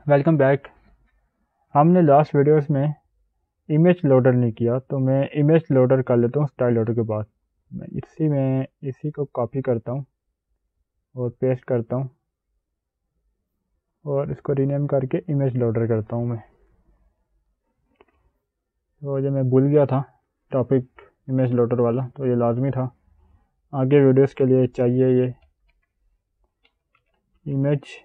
Welcome back. हमने last videos में image loader नहीं किया, तो मैं इमेज लोडर कर लेता हूँ स्टाइल लोडर के बाद। मैं इसी को कॉपी करता हूँ और पेस्ट करता हूँ और इसको रीनेम करके इमेज लोडर करता हूँ मैं। तो जब मैं भूल गया था टॉपिक इमेज लोडर वाला, तो ये लाजमी था, आगे वीडियोस के लिए चाहिए ये इमेज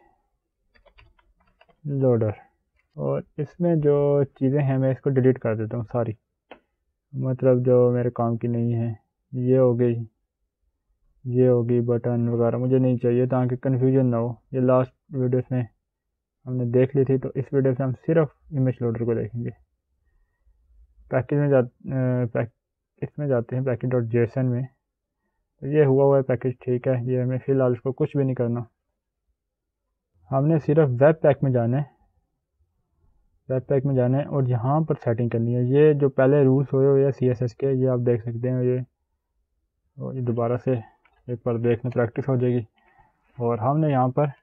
लोडर। और इसमें जो चीज़ें हैं मैं इसको डिलीट कर देता हूँ सारी, मतलब जो मेरे काम की नहीं है। ये हो गई, ये होगी, बटन वगैरह मुझे नहीं चाहिए ताकि कन्फ्यूजन ना हो। ये लास्ट वीडियोस में हमने देख ली थी, तो इस वीडियो से हम सिर्फ इमेज लोडर को देखेंगे। पैकेज में इसमें जाते हैं पैकेज डॉट जेसन में। तो ये हुआ है पैकेज, ठीक है। ये हमें फ़िलहाल इसको कुछ भी नहीं करना, हमने सिर्फ वेब पैक में जाना है। वेब पैक में जाना है और यहाँ पर सेटिंग करनी है। ये जो पहले रूल्स हुए हैं CSS के, ये आप देख सकते हैं। ये दोबारा से एक बार देखने प्रैक्टिस हो जाएगी। और हमने यहाँ पर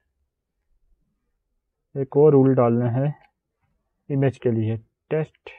एक और रूल डालना है इमेज के लिए, टेस्ट।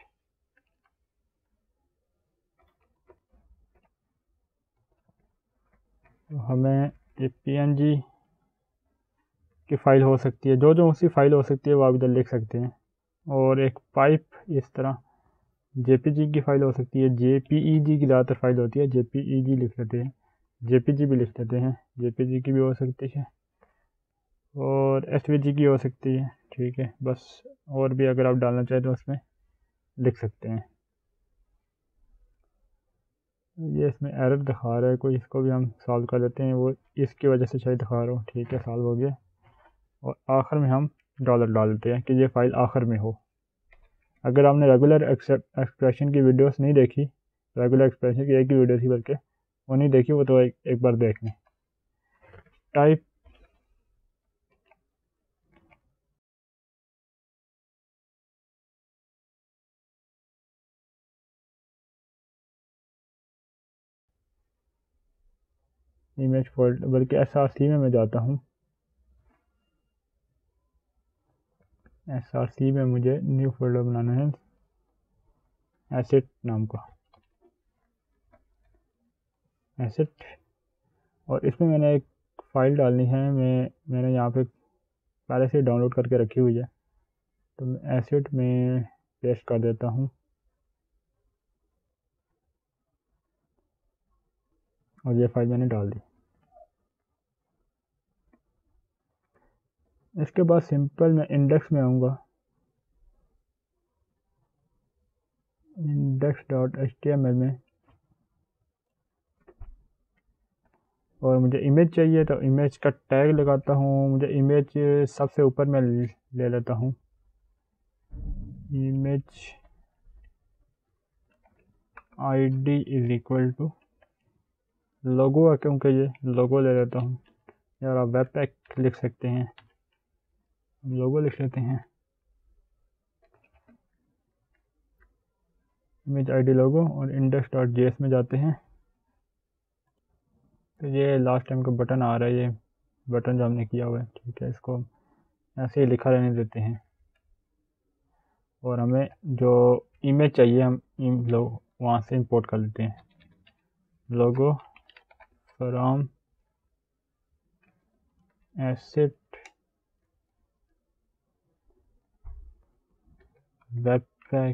तो हमें ये PNG की फ़ाइल हो सकती है, जो उसी फाइल हो सकती है वो आप इधर लिख सकते हैं। और एक पाइप इस तरह JPG की फ़ाइल हो सकती है। JPEG की ज़्यादातर फाइल होती है, JPEG लिख लेते हैं, JPG भी लिख लेते हैं। JPG की भी हो सकती है और SVG की हो सकती है, ठीक है बस। और भी अगर आप डालना चाहें तो उसमें लिख सकते हैं। ये इसमें एरर दिखा रहा है कोई, इसको भी हम सॉल्व कर लेते हैं। वो इसकी वजह से शायद दिखा रहा हो, ठीक है सॉल्व हो गया। और आखिर में हम डॉलर डाल देते हैं कि ये फ़ाइल आखिर में हो। अगर आपने रेगुलर एक्सप्रेशन की वीडियोस नहीं देखी, रेगुलर एक्सप्रेशन की एक ही वीडियो थी बल्कि, वो नहीं देखी, वो तो एक बार देख लें। टाइप इमेज फोल्डर, बल्कि SRC में मैं जाता हूँ। SRC में मुझे न्यू फोल्डर बनाना है एसेट नाम का, एसेट। और इसमें मैंने एक फ़ाइल डालनी है। मैंने यहाँ पे पहले से डाउनलोड करके रखी हुई है, तो मैं एसेट में पेस्ट कर देता हूँ और ये फाइल मैंने डाल दी। इसके बाद सिंपल मैं इंडेक्स में आऊँगा, index.html में, और मुझे इमेज चाहिए तो इमेज का टैग लगाता हूँ। मुझे इमेज सबसे ऊपर में ले लेता हूँ, image ID is equal to logo, क्योंकि ये लोगो ले लेता हूँ। यार आप वेब पैक लिख सकते हैं, लोगो लिख लेते हैं, इमेज ID लोगो। और index.js में जाते हैं। तो ये लास्ट टाइम का बटन आ रहा है, ये बटन जो हमने किया हुआ है, ठीक है। इसको ऐसे ही लिखा रहने देते हैं। और हमें जो इमेज चाहिए हम लोग वहाँ से इंपोर्ट कर लेते हैं, logo from asset webpack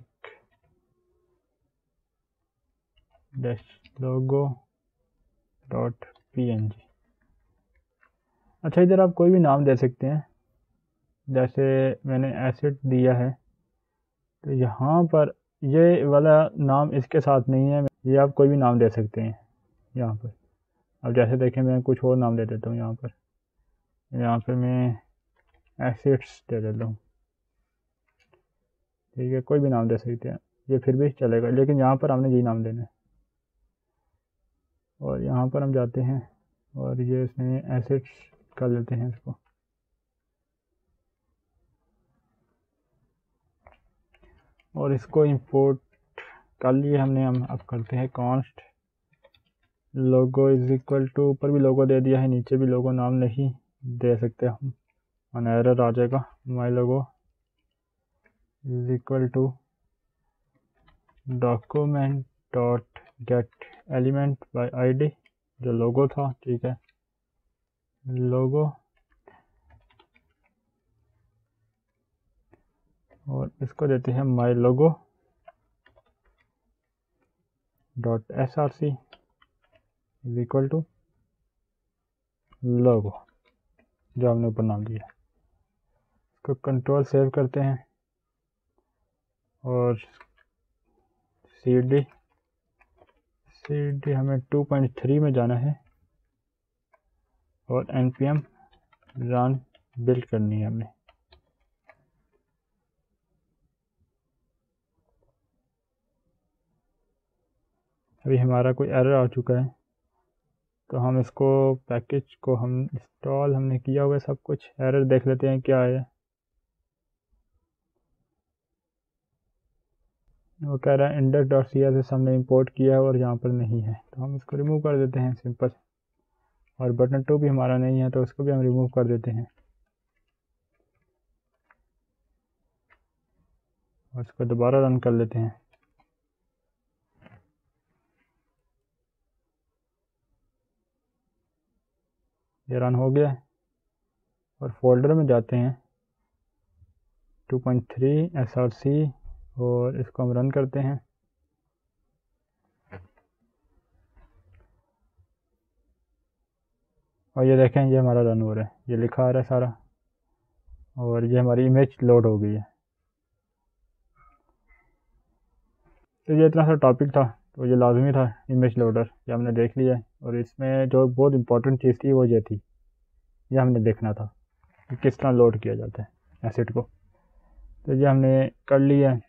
dash logo dot PNG। अच्छा, इधर आप कोई भी नाम दे सकते हैं, जैसे मैंने एसेट दिया है, तो यहाँ पर ये वाला नाम इसके साथ नहीं है, ये आप कोई भी नाम दे सकते हैं यहाँ पर। अब जैसे देखें, मैं कुछ और नाम दे देता हूँ यहाँ पर मैं एसेट्स दे देता हूँ, ठीक है। कोई भी नाम दे सकते हैं, ये फिर भी चलेगा, लेकिन यहाँ पर हमने यही नाम देना है। और यहाँ पर हम जाते हैं और ये इसमें एसेट्स कर लेते हैं इसको। और इसको इंपोर्ट कर लिए हमने। हम अब करते हैं const logo is equal to, ऊपर भी लोगो दे दिया है, नीचे भी लोगो नाम नहीं दे सकते हम, और एरर आ जाएगा my logo is equal to document dot get element by ID, जो लोगो था, ठीक है, लोगो, और इसको देते हैं my logo dot src is equal to logo, जो हमने ऊपर नाम दिया। इसको कंट्रोल सेव करते हैं और cd हमें 2.3 में जाना है और npm रन बिल्ड करनी है हमें। अभी हमारा कोई एरर आ चुका है, तो हम इसको पैकेज को हम इंस्टॉल हमने किया हुआ है सब कुछ, एरर देख लेते हैं क्या है। वो कह रहा है index.css हमने इंपोर्ट किया है और यहाँ पर नहीं है, तो हम इसको रिमूव कर देते हैं सिंपल। और बटन 2 भी हमारा नहीं है, तो इसको भी हम रिमूव कर देते हैं और इसको दोबारा रन कर लेते हैं। ये रन हो गया है और फोल्डर में जाते हैं 2.3 src और इसको हम रन करते हैं। और ये देखें, ये हमारा रन हो रहा है, ये लिखा आ रहा है सारा, और ये हमारी इमेज लोड हो गई है। तो ये इतना सा टॉपिक था, तो ये लाजमी था इमेज लोडर, ये हमने देख लिया है। और इसमें जो बहुत इंपॉर्टेंट चीज़ थी वो ये थी, ये हमने देखना था कि किस तरह लोड किया जाता है एसिड को। तो ये हमने कर लिया है।